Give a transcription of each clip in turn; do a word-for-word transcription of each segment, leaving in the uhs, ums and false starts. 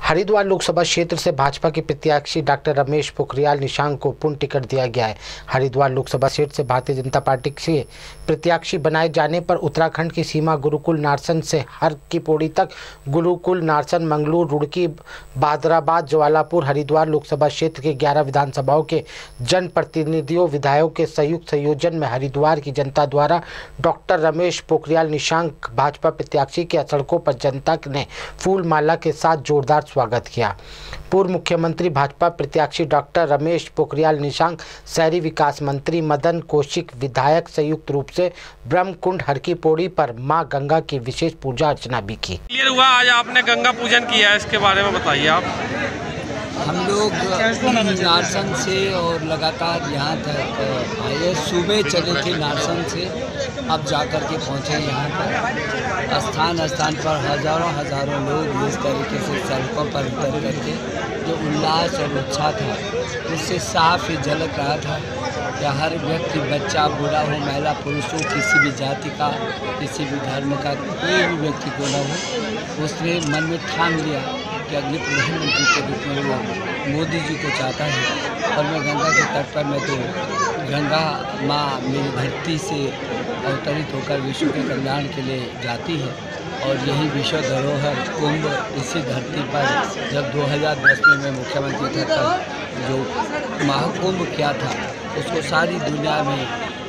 हरिद्वार लोकसभा क्षेत्र से भाजपा के प्रत्याशी डॉक्टर रमेश पोखरियाल निशंक को पूर्ण टिकट दिया गया है। हरिद्वार लोकसभा क्षेत्र से भारतीय जनता पार्टी से प्रत्याशी बनाए जाने पर उत्तराखंड की सीमा गुरुकुल नारसन से हर की पौड़ी तक गुरुकुल नारसन, मंगलूर, रुड़की, बादराबाद, ज्वालापुर, हरिद्वार लोकसभा क्षेत्र के ग्यारह विधानसभाओं के जनप्रतिनिधियों विधायकों के संयुक्त संयोजन में हरिद्वार की जनता द्वारा डॉक्टर रमेश पोखरियाल निशंक भाजपा प्रत्याशी के सड़कों पर जनता ने फूल माला के साथ जोरदार स्वागत किया। पूर्व मुख्यमंत्री भाजपा प्रत्याशी डॉक्टर रमेश पोखरियाल निशंक, शहरी विकास मंत्री मदन कौशिक, विधायक संयुक्त रूप से ब्रह्मकुंड हर की पौड़ी पर मां गंगा की विशेष पूजा अर्चना भी की। क्लियर हुआ, आज आपने गंगा पूजन किया है, इसके बारे में बताइए आप। हम लोग नारसन से और लगातार यहाँ तक आए, सुबह चले थे नारसन से, अब जाकर के पहुँचे यहाँ पर। स्थान स्थान पर हज़ारों हज़ारों लोग इस तरीके से सड़कों पर उतर करके जो उल्लास और उत्साह था उससे साफ ही झलक रहा था कि हर व्यक्ति, बच्चा, बूढ़ा हो, महिला, पुरुष हो, किसी भी जाति का, किसी भी धर्म का कोई भी व्यक्ति को न हो, उसने मन में ठान लिया कि अगले प्रधानमंत्री के रूप में वो मोदी जी को चाहता है। और मैं गंगा के तट पर, मैं तो गंगा माँ मेरी धरती से अवतरित होकर विश्व के कल्याण के लिए जाती है और यही विश्व धरोहर कुंभ इसी धरती पर जब दो हज़ार दस में मैं मुख्यमंत्री था तब जो महाकुंभ किया था उसको सारी दुनिया में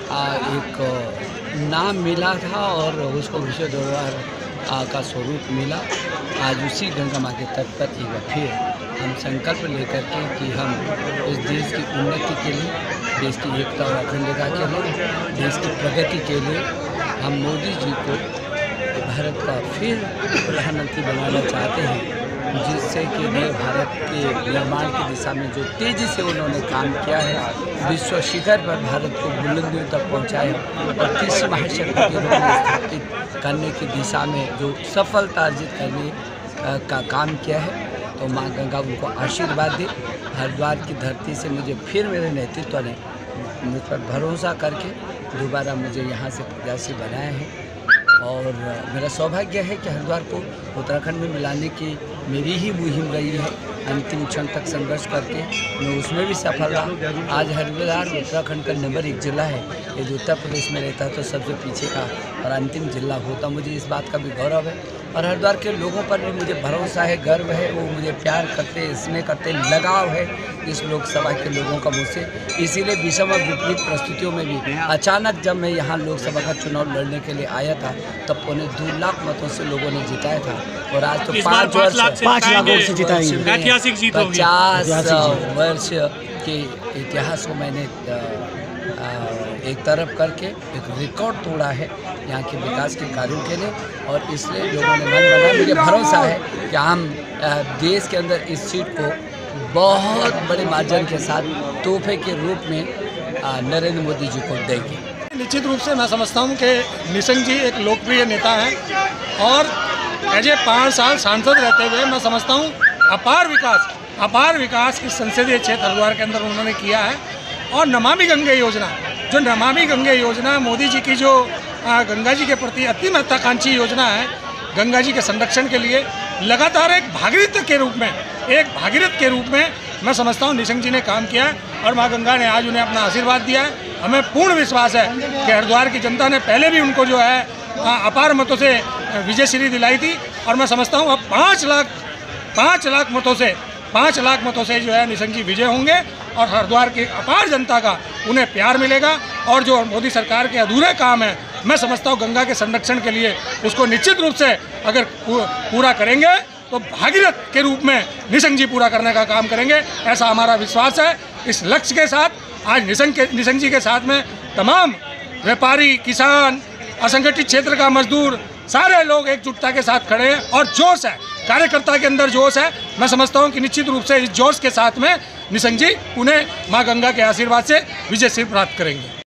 एक नाम मिला था और उसको विश्व धरोहर का स्वरूप मिला। आज उसी गंगा माँ के तट पर एक बार फिर हम संकल्प लेकर के कि हम इस देश की उन्नति के लिए, देश की एकता और अखंडता के लिए, देश की प्रगति के लिए हम मोदी जी को भारत का फिर प्रधानमंत्री बनाना चाहते हैं, जिससे कि नए भारत के निर्माण की दिशा में जो तेज़ी से उन्होंने काम किया है, विश्व शिखर पर भारत को बुलंदियों तक पहुंचाया और तीसरी महाशक्ति के रूप में स्थापित करने की दिशा में जो सफलता अर्जित करने का काम किया है, तो माँ गंगा उनको आशीर्वाद दे। हरिद्वार की धरती से मुझे फिर मेरे नेतृत्व ने मुझ पर भरोसा करके दोबारा मुझे यहाँ से प्रत्याशी बनाया है और मेरा सौभाग्य है कि हरिद्वार को उत्तराखंड में मिलाने की मेरी ही मुहिम रही है। अंतिम क्षण तक संघर्ष करके मैं उसमें भी सफल रहा। आज हरिद्वार उत्तराखंड का नंबर एक जिला है। यदि उत्तर प्रदेश में रहता तो सबसे पीछे का और अंतिम जिला होता। मुझे इस बात का भी गौरव है और हरिद्वार के लोगों पर भी मुझे भरोसा है, गर्व है। वो मुझे प्यार करते, स्नेह करते, लगाव है इस लोकसभा के लोगों का मुझसे। इसीलिए विषम और विपरीत परिस्थितियों में भी अचानक जब मैं यहाँ लोकसभा का चुनाव लड़ने के लिए आया था तब पौने दो लाख मतों से लोगों ने जिताया था और आज तो पाँच वर्ष पाँच लाख वोट से जिताएंगे। ऐतिहासिक जीत होगी। पचास वर्ष के इतिहास को मैंने एक तरफ करके एक रिकॉर्ड तोड़ा है यहाँ के विकास के कार्यों के लिए और इसलिए लोगों ने मन बना। मुझे भरोसा है कि हम देश के अंदर इस सीट को बहुत बड़े मार्जिन के साथ तोहफे के रूप में नरेंद्र मोदी जी को देंगे। निश्चित रूप से मैं समझता हूँ कि निशंक जी एक लोकप्रिय नेता हैं और एज ए पाँच साल सांसद रहते हुए मैं समझता हूँ अपार विकास अपार विकास इस संसदीय क्षेत्र हरिद्वार के अंदर उन्होंने किया है। और नमामि गंगे योजना, जो नमामि गंगे योजना मोदी जी की जो गंगा जी के प्रति अति महत्वाकांक्षी योजना है, गंगा जी के संरक्षण के लिए लगातार एक भागीरथ के रूप में एक भागीरथ के रूप में मैं समझता हूँ निशंक जी ने काम किया है और माँ गंगा ने आज उन्हें अपना आशीर्वाद दिया है। हमें पूर्ण विश्वास है कि हरिद्वार की जनता ने पहले भी उनको जो है अपार मतों से विजय श्री दिलाई थी और मैं समझता हूँ अब पाँच लाख पाँच लाख मतों से पाँच लाख मतों से जो है निशंक जी विजय होंगे और हरिद्वार की अपार जनता का उन्हें प्यार मिलेगा। और जो मोदी सरकार के अधूरे काम है, मैं समझता हूँ गंगा के संरक्षण के लिए उसको निश्चित रूप से अगर पूरा करेंगे तो भागीरथ के रूप में निशंक जी पूरा करने का काम करेंगे, ऐसा हमारा विश्वास है। इस लक्ष्य के साथ आज निशंक के निशंक जी के साथ में तमाम व्यापारी, किसान, असंगठित क्षेत्र का मजदूर, सारे लोग एकजुटता के साथ खड़े हैं और जोश है, कार्यकर्ता के अंदर जोश है। मैं समझता हूं कि निश्चित रूप से इस जोश के साथ में निशंक जी उन्हें मां गंगा के आशीर्वाद से विजय सिंह प्राप्त करेंगे।